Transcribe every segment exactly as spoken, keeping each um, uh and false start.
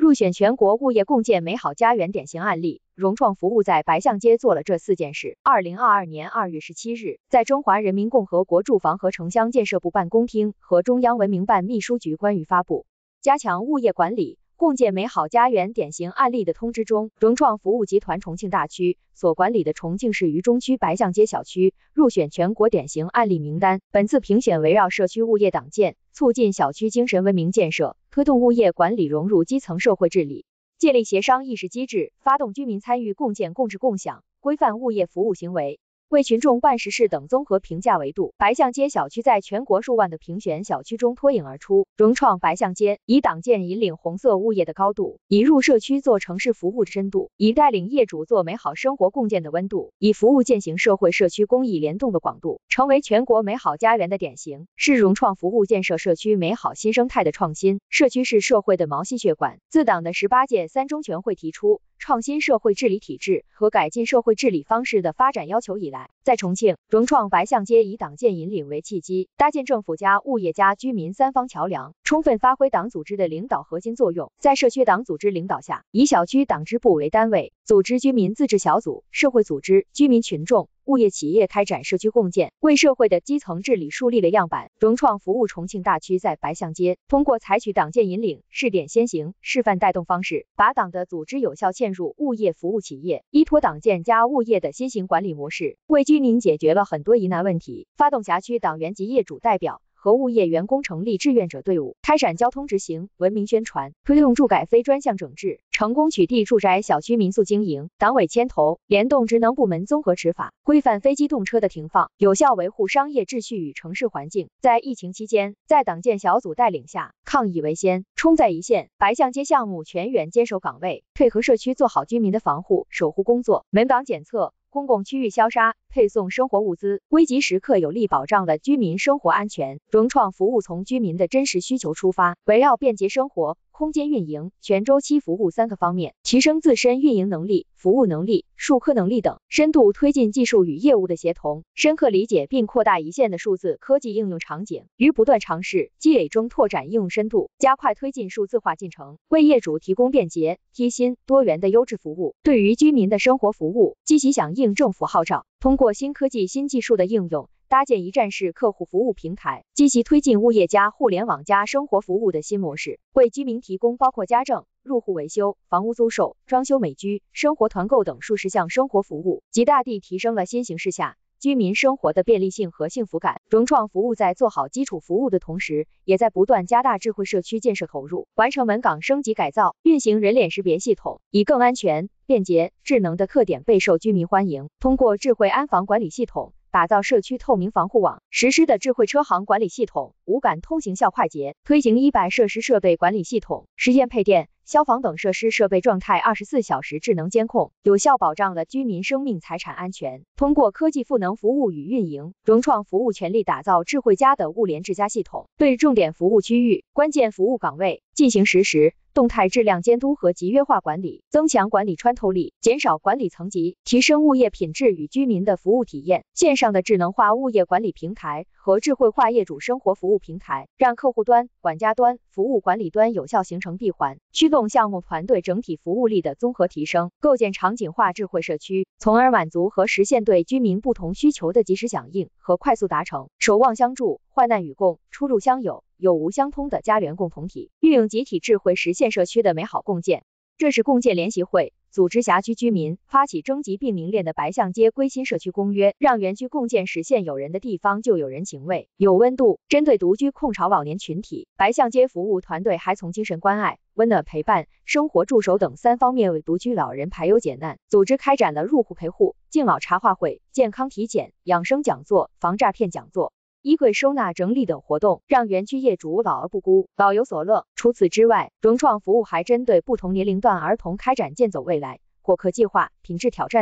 入选全国物业共建美好家园典型案例。融创服务在白象街做了这四件事。二零二二年二月十七日，在中华人民共和国住房和城乡建设部办公厅和中央文明办秘书局关于发布加强物业管理共建美好家园典型案例的通知中，融创服务集团重庆大区所管理的重庆市渝中区白象街小区入选全国典型案例名单。本次评选围绕社区物业党建，促进小区精神文明建设，推动物业管理融入基层社会治理，建立协商议事机制，发动居民参与共建共治共享，规范物业服务行为，为群众办实事等综合评价维度，白象街小区在全国数万的评选小区中脱颖而出。融创白象街以党建引领红色物业的高度，以入社区做城市服务的深度，以带领业主做美好生活共建的温度，以服务践行社会社区公益联动的广度，成为全国美好家园的典型，是融创服务建设社区美好新生态的创新。社区是社会的毛细血管，自党的十八届三中全会提出创新社会治理体制和改进社会治理方式的发展要求以来，在重庆，融创白象街以党建引领为契机，搭建政府加物业加居民三方桥梁，充分发挥党组织的领导核心作用。在社区党组织领导下，以小区党支部为单位，组织居民自治小组、社会组织、居民群众、物业企业开展社区共建，为社会的基层治理树立了样板。融创服务重庆大区在白象街，通过采取党建引领、试点先行、示范带动方式，把党的组织有效嵌入物业服务企业，依托党建加物业的新型管理模式，为居民解决了很多疑难问题。发动辖区党员及业主代表和物业员工成立志愿者队伍，开展交通执行、文明宣传，推动住改非专项整治，成功取缔住宅小区民宿经营。党委牵头，联动职能部门综合执法，规范非机动车的停放，有效维护商业秩序与城市环境。在疫情期间，在党建小组带领下，抗疫为先，冲在一线。白象街项目全员坚守岗位，配合社区做好居民的防护守护工作，门岗检测、公共区域消杀、配送生活物资，危急时刻有力保障了居民生活安全。融创服务从居民的真实需求出发，围绕便捷生活、空间运营、全周期服务三个方面，提升自身运营能力、服务能力、数科能力等，深度推进技术与业务的协同，深刻理解并扩大一线的数字科技应用场景，于不断尝试、积累中拓展应用深度，加快推进数字化进程，为业主提供便捷、贴心、多元的优质服务。对于居民的生活服务，积极响应政府号召，通过新科技新技术的应用，搭建一站式客户服务平台，积极推进物业加互联网加生活服务的新模式，为居民提供包括家政、入户维修、房屋租售、装修美居、生活团购等数十项生活服务，极大地提升了新形势下居民生活的便利性和幸福感。融创服务在做好基础服务的同时，也在不断加大智慧社区建设投入，完成门岗升级改造，运行人脸识别系统，以更安全、便捷、智能的特点备受居民欢迎。通过智慧安防管理系统，打造社区透明防护网，实施的智慧车行管理系统，无感通行效快捷，推行一百设施设备管理系统，实现配电、消防等设施设备状态二十四小时智能监控，有效保障了居民生命财产安全。通过科技赋能服务与运营，融创服务全力打造智慧家的物联智家系统，对重点服务区域、关键服务岗位进行实时、动态质量监督和集约化管理，增强管理穿透力，减少管理层级，提升物业品质与居民的服务体验。线上的智能化物业管理平台和智慧化业主生活服务平台，让客户端、管家端、服务管理端有效形成闭环，驱动项目团队整体服务力的综合提升，构建场景化智慧社区，从而满足和实现对居民不同需求的及时响应和快速达成。守望相助，患难与共，出入相友，有无相通的家园共同体，运用集体智慧实现社区的美好共建。这是共建联席会组织辖区居民发起征集并凝练的白象街归心社区公约，让园区共建实现有人的地方就有人情味、有温度。针对独居空巢老年群体，白象街服务团队还从精神关爱、温暖陪伴、生活助手等三方面为独居老人排忧解难，组织开展了入户陪护、敬老茶话会、健康体检、养生讲座、防诈骗讲座、衣柜收纳整理等活动，让园区业主老而不孤，老有所乐。除此之外，融创服务还针对不同年龄段儿童开展健走未来、果壳计划、品质挑战赛、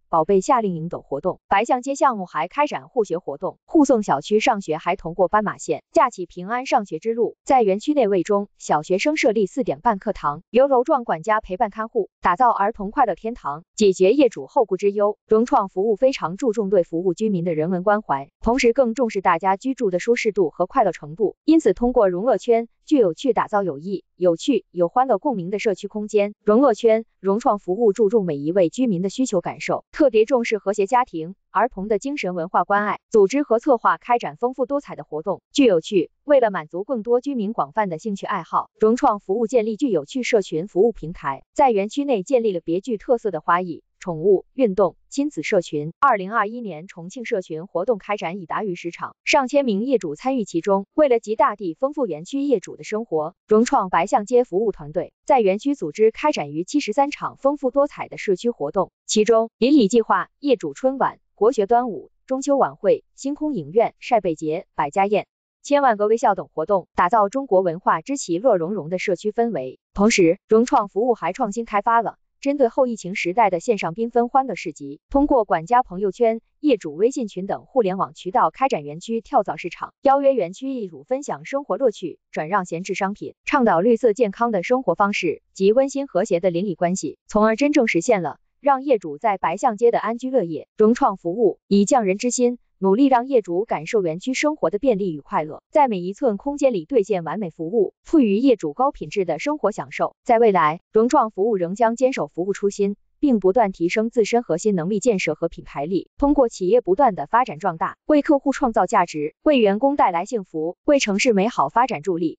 宝贝夏令营等活动。白象街项目还开展护学活动，护送小区上学孩童过斑马线，架起平安上学之路。在园区内为中小学生设立四点半课堂，由楼状管家陪伴看护，打造儿童快乐天堂，解决业主后顾之忧。融创服务非常注重对服务居民的人文关怀，同时更重视大家居住的舒适度和快乐程度，因此通过融乐圈具有趣打造有益、有趣、有欢乐共鸣的社区空间。融乐圈，融创服务注重每一位居民的需求感受，特别重视和谐家庭、儿童的精神文化关爱，组织和策划开展丰富多彩的活动，具有趣。为了满足更多居民广泛的兴趣爱好，融创服务建立具有趣社群服务平台，在园区内建立了别具特色的花艺、宠物、运动、亲子社群。二零二一年重庆社群活动开展已达于十场，上千名业主参与其中。为了极大地丰富园区业主的生活，融创白象街服务团队在园区组织开展逾七十三场丰富多彩的社区活动，其中邻里计划、业主春晚、国学端午、中秋晚会、星空影院、晒贝节、百家宴、千万个微笑等活动，打造中国文化之其乐融融的社区氛围。同时，融创服务还创新开发了针对后疫情时代的线上缤纷欢乐市集，通过管家朋友圈、业主微信群等互联网渠道开展园区跳蚤市场，邀约园区业主分享生活乐趣，转让闲置商品，倡导绿色健康的生活方式及温馨和谐的邻里关系，从而真正实现了让业主在白象街的安居乐业。融创服务以匠人之心，努力让业主感受园区生活的便利与快乐，在每一寸空间里兑现完美服务，赋予业主高品质的生活享受。在未来，融创服务仍将坚守服务初心，并不断提升自身核心能力建设和品牌力，通过企业不断的发展壮大，为客户创造价值，为员工带来幸福，为城市美好发展助力。